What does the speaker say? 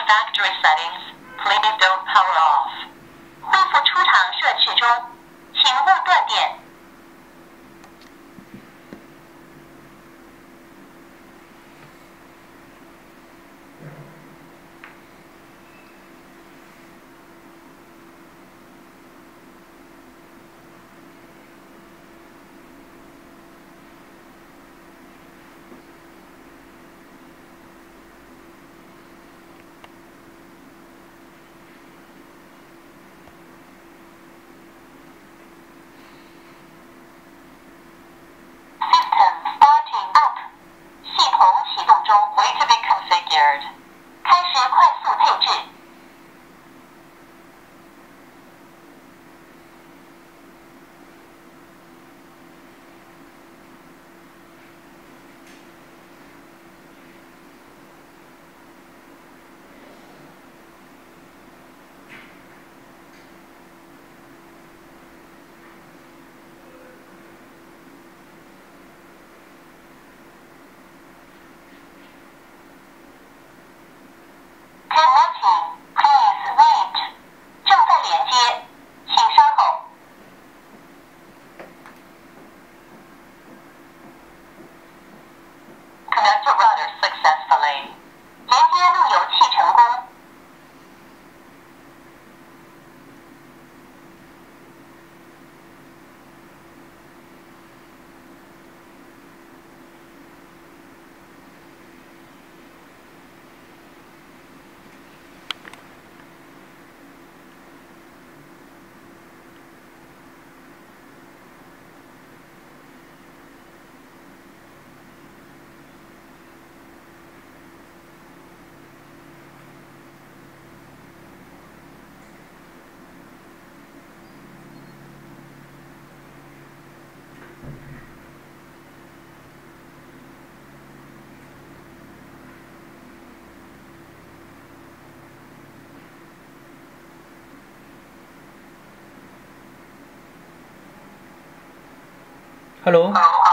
factory settings, please don't power off. 恢复出厂摄取中，请勿断电。Starting up， 系统启动中 ，Wait to be configured， 开始快速配置。Connecting, please wait. 正在连接，请稍后。Connect to router successfully. 连接路由器成功。 Hello。